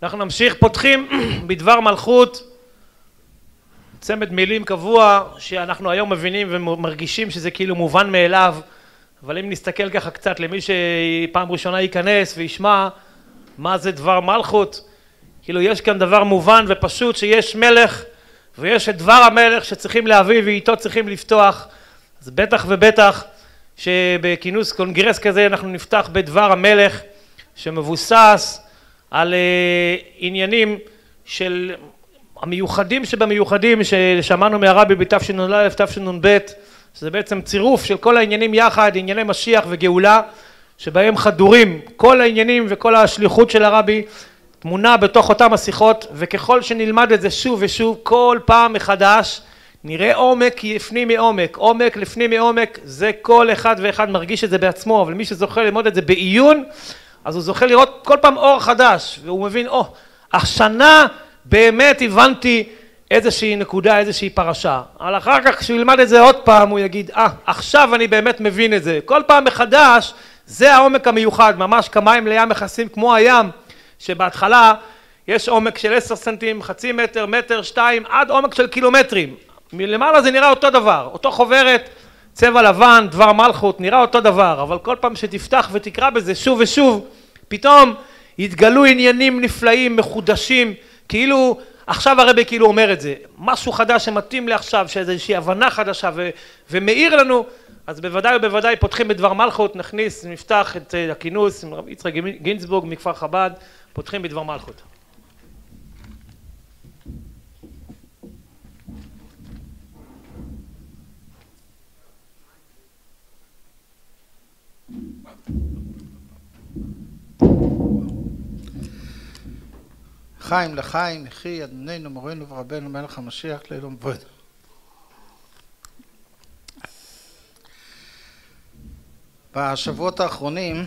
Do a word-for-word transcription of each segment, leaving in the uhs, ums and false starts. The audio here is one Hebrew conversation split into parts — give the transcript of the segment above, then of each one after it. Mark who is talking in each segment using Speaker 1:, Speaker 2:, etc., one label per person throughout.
Speaker 1: אנחנו נמשיך, פותחים בדבר מלכות, צמד מילים קבוע שאנחנו היום מבינים ומרגישים שזה כאילו מובן מאליו, אבל אם נסתכל ככה קצת למי שפעם ראשונה ייכנס וישמע מה זה דבר מלכות, כאילו יש כאן דבר מובן ופשוט שיש מלך ויש את דבר המלך שצריכים להביא ואיתו צריכים לפתוח. אז בטח ובטח שבכינוס קונגרס כזה אנחנו נפתח בדבר המלך שמבוסס על עניינים של המיוחדים שבמיוחדים ששמענו מהרבי בתשנ"א תשנ"ב, שזה בעצם צירוף של כל העניינים יחד, ענייני משיח וגאולה, שבהם חדורים כל העניינים וכל השליחות של הרבי תמונה בתוך אותם השיחות, וככל שנלמד את זה שוב ושוב כל פעם מחדש נראה עומק לפני מעומק, עומק לפני מעומק. זה כל אחד ואחד מרגיש את זה בעצמו, אבל מי שזוכה ללמוד את זה בעיון אז הוא זוכה לראות כל פעם אור חדש, והוא מבין, או, השנה באמת הבנתי איזושהי נקודה, איזושהי פרשה. אבל אחר כך כשהוא ילמד את זה עוד פעם, הוא יגיד, אה, עכשיו אני באמת מבין את זה. כל פעם מחדש, זה העומק המיוחד, ממש כמים לים מכסים כמו הים, שבהתחלה יש עומק של עשר סנטים, חצי מטר, מטר, שתיים, עד עומק של קילומטרים. מלמעלה זה נראה אותו דבר, אותו חוברת, צבע לבן, דבר מלכות, נראה אותו דבר, אבל כל פעם שתפתח ותקרא בזה שוב ושוב, פתאום יתגלו עניינים נפלאים, מחודשים, כאילו עכשיו הרבי כאילו אומר את זה, משהו חדש שמתאים לעכשיו, שאיזושהי הבנה חדשה ו- ומאיר לנו. אז בוודאי ובוודאי פותחים בדבר מלכות, נכניס, נפתח את הכינוס עם רבי יצחק גינזבורג מכפר חב"ד, פותחים בדבר מלכות.
Speaker 2: חיים לחיים, יחי אדוננו מורנו ורבנו מלך המשיח לעולם ועד. בשבועות האחרונים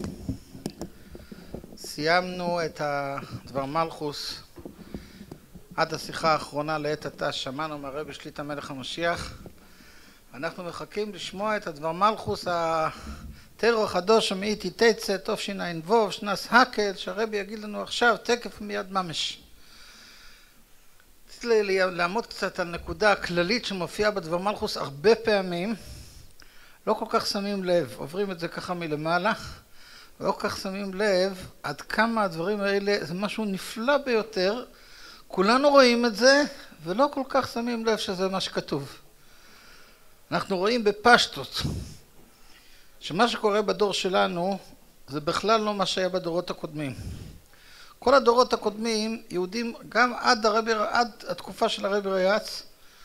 Speaker 2: סיימנו את הדבר מלכוס עד השיחה האחרונה לעת עתה, שמענו מהרבי שליט"א מלך המשיח. אנחנו מחכים לשמוע את הדבר מלכוס התרא החדש המאיתי תצא תשע"ו שנס הקל, שהרבי יגיד לנו עכשיו תקף מיד ממש. רציתי לעמוד קצת על נקודה הכללית שמופיעה בדבר מלכוס הרבה פעמים, לא כל כך שמים לב, עוברים את זה ככה מלמעלה, ולא כל כך שמים לב עד כמה הדברים האלה זה משהו נפלא ביותר. כולנו רואים את זה ולא כל כך שמים לב שזה מה שכתוב. אנחנו רואים בפשטות שמה שקורה בדור שלנו זה בכלל לא מה שהיה בדורות הקודמים. כל הדורות הקודמים, יהודים, גם עד, הרבי, עד התקופה של הרבי ריאץ,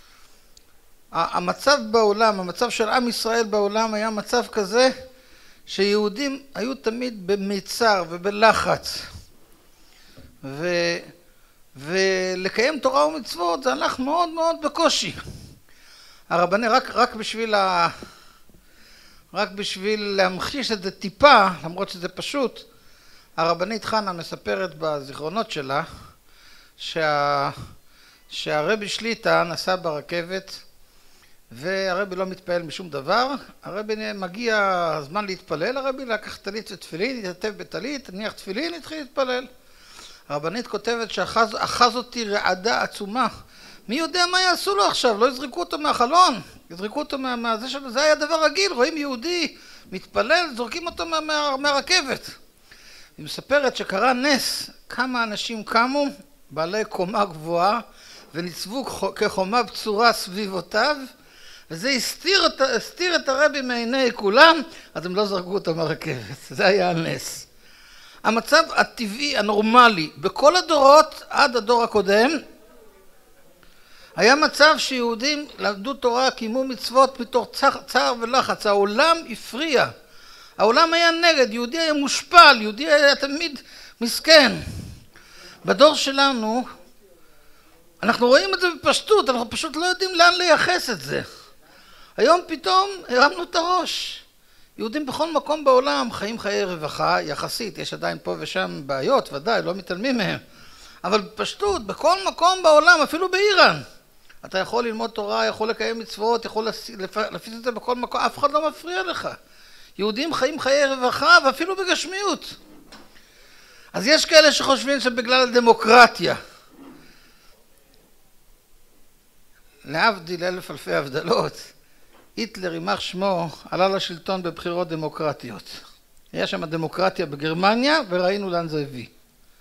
Speaker 2: המצב בעולם, המצב של עם ישראל בעולם היה מצב כזה שיהודים היו תמיד במצר ובלחץ, ו, ולקיים תורה ומצוות זה הלך מאוד מאוד בקושי. הרבני, רק, רק בשביל ה... רק בשביל להמחיש את זה טיפה, למרות שזה פשוט, הרבנית חנה מספרת בזיכרונות שלה שה... שהרבי שליט"א נסע ברכבת והרבי לא מתפעל משום דבר. הרבי מגיע הזמן להתפלל, הרבי לקח טלית ותפילין, התייטב בטלית, הניח תפילין, התחיל להתפלל. הרבנית כותבת שאחז אחז אותי רעדה עצומה. מי יודע מה יעשו לו עכשיו? לא יזרקו אותו מהחלון, יזרקו אותו מה, מה זה שלו. זה היה דבר רגיל, רואים יהודי מתפלל, זורקים אותו מה, מה, מהרכבת. היא מספרת שקרה נס, כמה אנשים קמו, בעלי קומה גבוהה, וניצבו כחומה בצורה סביבותיו, וזה הסתיר, הסתיר את הרבי מעיני כולם, אז הם לא זרקו אותו מהרכבת. זה היה הנס. המצב הטבעי, הנורמלי, בכל הדורות עד הדור הקודם, היה מצב שיהודים למדו תורה, קיימו מצוות מתוך צער, צער ולחץ. העולם הפריע. העולם היה נגד, יהודי היה מושפל, יהודי היה תמיד מסכן. בדור שלנו, אנחנו רואים את זה בפשטות, אנחנו פשוט לא יודעים לאן לייחס את זה. היום פתאום הרמנו את הראש. יהודים בכל מקום בעולם חיים חיי רווחה, יחסית, יש עדיין פה ושם בעיות, ודאי, לא מתעלמים מהם. אבל בפשטות, בכל מקום בעולם, אפילו באיראן, אתה יכול ללמוד תורה, יכול לקיים מצוות, יכול להפיץ את זה בכל מקום, אף אחד לא מפריע לך. יהודים חיים חיי רווחה ואפילו בגשמיות. אז יש כאלה שחושבים שבגלל הדמוקרטיה, להבדיל אלף אלפי הבדלות, היטלר יימח שמו עלה לשלטון בבחירות דמוקרטיות. היה שם דמוקרטיה בגרמניה וראינו לאן זה הביא.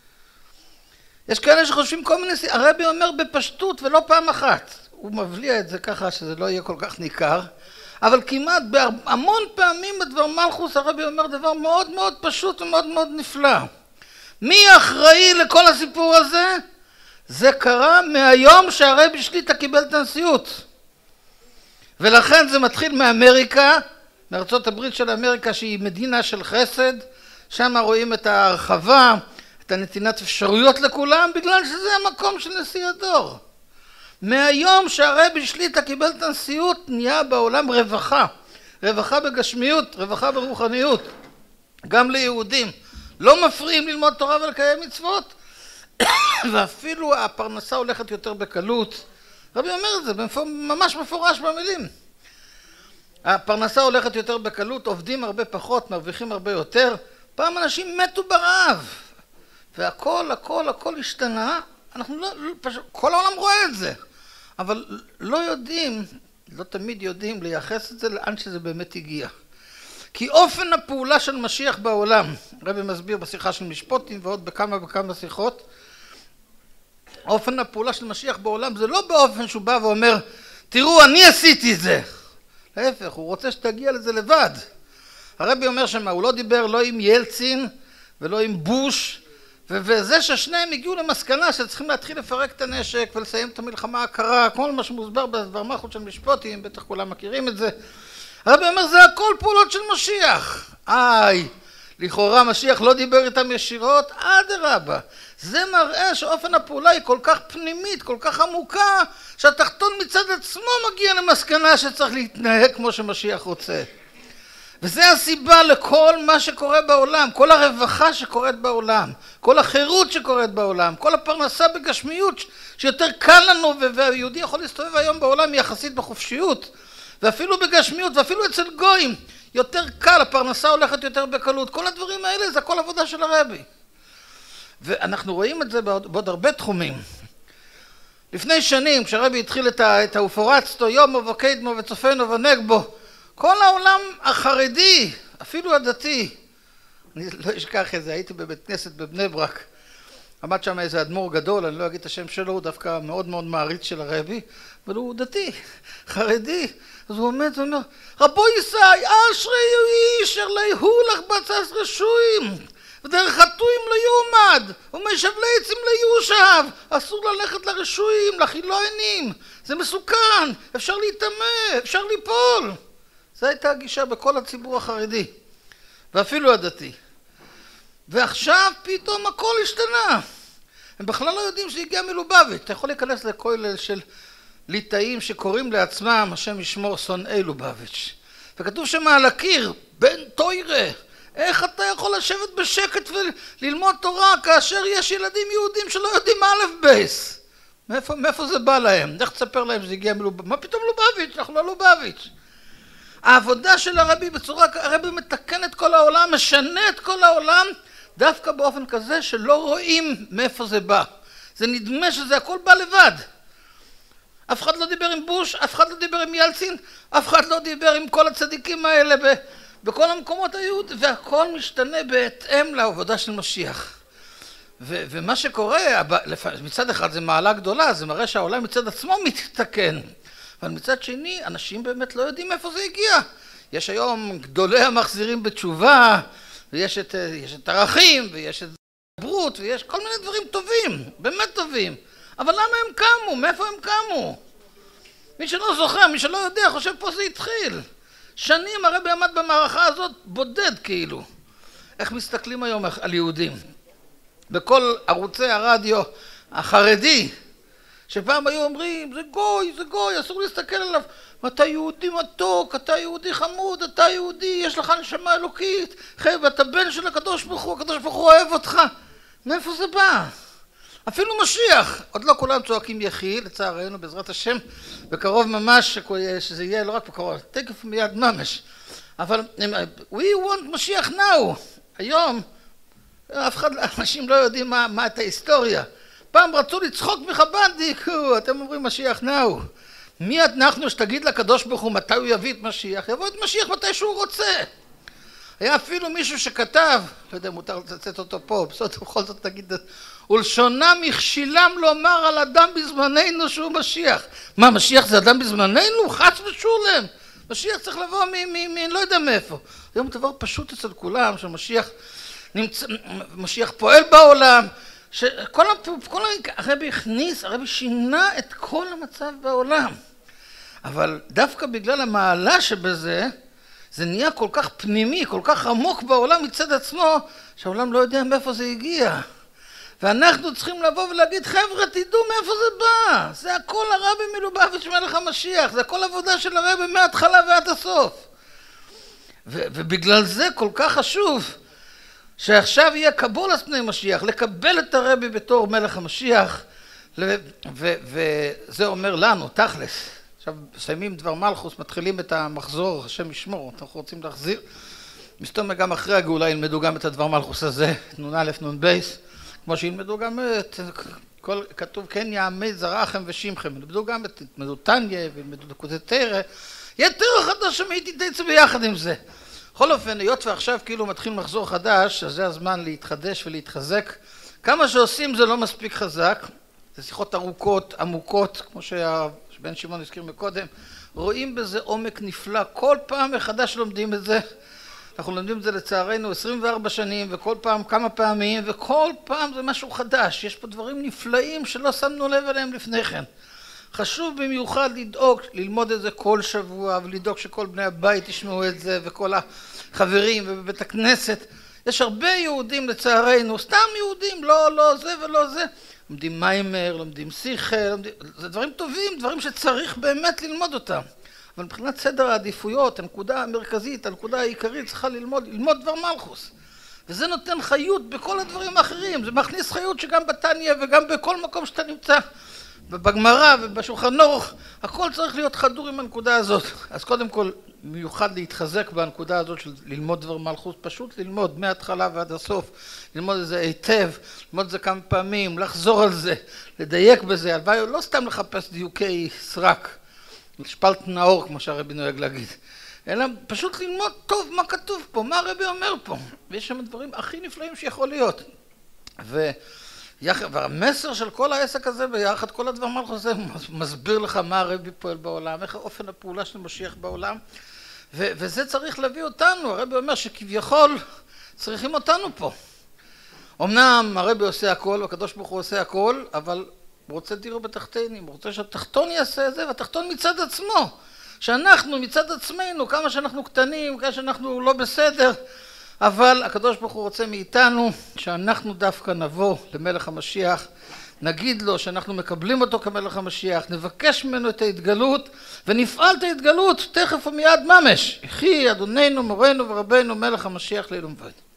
Speaker 2: יש כאלה שחושבים כל מיני, הרבי אומר בפשטות ולא פעם אחת, הוא מבליע את זה ככה שזה לא יהיה כל כך ניכר, אבל כמעט בהמון פעמים בדבר מלכוס הרבי אומר דבר מאוד מאוד פשוט ומאוד מאוד נפלא. מי אחראי לכל הסיפור הזה? זה קרה מהיום שהרבי שליט"א קיבל את הנשיאות. ולכן זה מתחיל מאמריקה, מארצות הברית של אמריקה שהיא מדינה של חסד, שם רואים את ההרחבה, את הנתינת אפשרויות לכולם, בגלל שזה המקום של נשיא הדור. מהיום שהרבי שליט"א קיבל את הנשיאות נהיה בעולם רווחה, רווחה בגשמיות, רווחה ברוחניות, גם ליהודים. לא מפריעים ללמוד תורה ולקיים מצוות, ואפילו הפרנסה הולכת יותר בקלות. רבי אומר את זה ממש מפורש במילים. הפרנסה הולכת יותר בקלות, עובדים הרבה פחות, מרוויחים הרבה יותר. פעם אנשים מתו ברעב, והכל, הכל, הכל השתנה. אנחנו לא, פשוט, כל העולם רואה את זה, אבל לא יודעים, לא תמיד יודעים לייחס את זה לאן שזה באמת הגיע. כי אופן הפעולה של משיח בעולם, רבי מסביר בשיחה של משפוטים ועוד בכמה וכמה שיחות, אופן הפעולה של משיח בעולם זה לא באופן שהוא בא ואומר, תראו, אני עשיתי את זה. להפך, הוא רוצה שתגיע לזה לבד. הרבי אומר שמה, הוא לא דיבר לא עם ילצין ולא עם בוש, וזה ששניהם הגיעו למסקנה שצריכים להתחיל לפרק את הנשק ולסיים את המלחמה הקרה, כל מה שמוסבר בדבר מלכות של משפוטים, בטח כולם מכירים את זה. הרבי אומר, זה הכל פעולות של משיח. איי, לכאורה משיח לא דיבר איתם ישירות, אדרבה. זה מראה שאופן הפעולה היא כל כך פנימית, כל כך עמוקה, שהתחתון מצד עצמו מגיע למסקנה שצריך להתנהג כמו שמשיח רוצה. וזה הסיבה לכל מה שקורה בעולם, כל הרווחה שקורית בעולם, כל החירות שקורית בעולם, כל הפרנסה בגשמיות שיותר קל לנו, והיהודי יכול להסתובב היום בעולם יחסית בחופשיות, ואפילו בגשמיות, ואפילו אצל גויים, יותר קל, הפרנסה הולכת יותר בקלות. כל הדברים האלה זה הכל עבודה של הרבי. ואנחנו רואים את זה בעוד, בעוד הרבה תחומים. לפני שנים, כשהרבי התחיל את, את האופורצתו, יומו וקדמו וצופנו ונגבו, כל העולם החרדי, אפילו הדתי, אני לא אשכח את זה, הייתי בבית כנסת בבני ברק, עמד שם איזה אדמו"ר גדול, אני לא אגיד את השם שלו, הוא דווקא מאוד מאוד מעריץ של הרבי, אבל הוא דתי, חרדי, אז הוא עומד ואומר, רבו ישי, אשרי איש, אשר הוא לך בצס רשויים, ודרך חטויים לא יועמד, ומשבלי עצים לא יושב, אסור ללכת לרשויים, לחילונים, זה מסוכן, אפשר להתאמה, אפשר ליפול. זו הייתה הגישה בכל הציבור החרדי, ואפילו הדתי. ועכשיו פתאום הכל השתנה. הם בכלל לא יודעים שהגיע מלובביץ'. אתה יכול להיכנס לכולל של ליטאים שקוראים לעצמם, השם ישמור, שונאי לובביץ'. וכתוב שם על הקיר, בן תוירה, איך אתה יכול לשבת בשקט וללמוד תורה כאשר יש ילדים יהודים שלא יודעים א' בייס? מאיפה, מאיפה זה בא להם? איך תספר להם שזה הגיע מלובביץ'? מה פתאום לובביץ'? אנחנו לא לובביץ'. העבודה של הרבי בצורה, הרבי מתקן את כל העולם, משנה את כל העולם, דווקא באופן כזה שלא רואים מאיפה זה בא. זה נדמה שזה הכל בא לבד. אף אחד לא דיבר עם בוש, אף אחד לא דיבר עם ילצין, אף אחד לא דיבר עם כל הצדיקים האלה ב, בכל המקומות היהודיים, והכל משתנה בהתאם לעבודה של משיח. ו, ומה שקורה, מצד אחד זה מעלה גדולה, זה מראה שהעולם מצד עצמו מתתקן. אבל מצד שני, אנשים באמת לא יודעים איפה זה הגיע. יש היום גדולי המחזירים בתשובה, ויש את, יש את ערכים, ויש את ברות, ויש כל מיני דברים טובים, באמת טובים. אבל למה הם קמו? מאיפה הם קמו? מי שלא זוכר, מי שלא יודע, חושב פה זה התחיל. שנים הרבי עמד במערכה הזאת בודד כאילו. איך מסתכלים היום על יהודים? בכל ערוצי הרדיו החרדי, שפעם היו אומרים, זה גוי, זה גוי, אסור להסתכל עליו. אתה יהודי מתוק, אתה יהודי חמוד, אתה יהודי, יש לך נשמה אלוקית, חייב, אתה בן של הקדוש ברוך הוא, הקדוש ברוך הוא אוהב אותך. מאיפה זה בא? אפילו משיח. עוד לא כולם צועקים יחי, לצערנו, בעזרת השם, בקרוב ממש, שזה יהיה לא רק בקרוב, תקף מיד ממש. אבל we want משיח now. היום, אף אחד, אנשים לא יודעים מה, מה את ההיסטוריה. פעם רצו לצחוק מחב"דניק, אתם אומרים משיח נאו. מי אנחנו שתגיד לקדוש ברוך הוא מתי הוא יביא את משיח? יבוא את משיח מתי שהוא רוצה. היה אפילו מישהו שכתב, לא יודע, מותר לצאת אותו פה, בסוד בכל זאת תגיד, ולשונם הכשילם לומר על אדם בזמננו שהוא משיח. מה, משיח זה אדם בזמננו? חס ושולם. משיח צריך לבוא מ... מ... מ... לא יודע מאיפה. היום דבר פשוט אצל כולם, שמשיח נמצא, משיח פועל בעולם, שכל כל הרבי הכניס, הרבי שינה את כל המצב בעולם. אבל דווקא בגלל המעלה שבזה, זה נהיה כל כך פנימי, כל כך עמוק בעולם מצד עצמו, שהעולם לא יודע מאיפה זה הגיע. ואנחנו צריכים לבוא ולהגיד, חבר'ה, תדעו מאיפה זה בא. זה הכל הרבי מלובביץ' מלך המשיח, זה הכל עבודה של הרבי מההתחלה ועד הסוף. ו- ובגלל זה כל כך חשוב, שעכשיו יהיה קבולת פני משיח, לקבל את הרבי בתור מלך המשיח, ו- ו- וזה אומר לנו, תכלס. עכשיו, מסיימים דבר מלכוס, מתחילים את המחזור, השם ישמור, אנחנו רוצים להחזיר. מסתום גם אחרי הגאולה ילמדו גם את הדבר מלכוס הזה, נון א' נון בייס, כמו שילמדו גם את, כל, כתוב כן יעמד זרעכם ושמכם, ילמדו גם את מדותניה וילמדו דקותי תרא, יהיה תרא חדש שמייתי תצא ביחד עם זה. בכל אופן, היות ועכשיו כאילו מתחיל מחזור חדש, אז זה הזמן להתחדש ולהתחזק. כמה שעושים זה לא מספיק חזק, זה שיחות ארוכות, עמוקות, כמו שבן שמעון הזכיר מקודם, רואים בזה עומק נפלא, כל פעם מחדש לומדים את זה, אנחנו לומדים את זה לצערנו עשרים וארבע שנים, וכל פעם כמה פעמים, וכל פעם זה משהו חדש, יש פה דברים נפלאים שלא שמנו לב אליהם לפני כן. חשוב במיוחד לדאוג, ללמוד את זה כל שבוע, ולדאוג שכל בני הבית ישמעו את זה, וכל החברים ובבית הכנסת. יש הרבה יהודים לצערנו, סתם יהודים, לא, לא זה ולא זה. לומדים מיימר, לומדים שיחה, לומדים... זה דברים טובים, דברים שצריך באמת ללמוד אותם. אבל מבחינת סדר העדיפויות, הנקודה המרכזית, הנקודה העיקרית צריכה ללמוד, ללמוד דבר מלכוס. וזה נותן חיות בכל הדברים האחרים, זה מכניס חיות שגם בתניא וגם בכל מקום שאתה נמצא. בגמרא ובשולחן ערוך, הכל צריך להיות חדור עם הנקודה הזאת. אז קודם כל, מיוחד להתחזק בנקודה הזאת של ללמוד דבר מלכות, פשוט ללמוד מההתחלה ועד הסוף, ללמוד את זה היטב, ללמוד את זה כמה פעמים, לחזור על זה, לדייק בזה, הלוואי, לא סתם לחפש דיוקי סרק, שפלט נאור, כמו שהרבי נוהג להגיד, אלא פשוט ללמוד טוב מה כתוב פה, מה הרבי אומר פה, ויש שם דברים הכי נפלאים שיכול להיות. ו... והמסר של כל העסק הזה ביחד, כל הדבר מלכות הזה, מסביר לך מה הרבי פועל בעולם, איך אופן הפעולה של משיח בעולם, ו- וזה צריך להביא אותנו. הרבי אומר שכביכול צריכים אותנו פה. אמנם הרבי עושה הכל, הקדוש ברוך הוא עושה הכל, אבל הוא רוצה דירו בתחתינים, הוא רוצה שהתחתון יעשה את זה, והתחתון מצד עצמו. שאנחנו מצד עצמנו, כמה שאנחנו קטנים, כמה שאנחנו לא בסדר, אבל הקדוש ברוך הוא רוצה מאיתנו שאנחנו דווקא נבוא למלך המשיח, נגיד לו שאנחנו מקבלים אותו כמלך המשיח, נבקש ממנו את ההתגלות ונפעל את ההתגלות תכף ומיד ממש. יחי אדוננו מורנו ורבנו מלך המשיח לעילום ועד.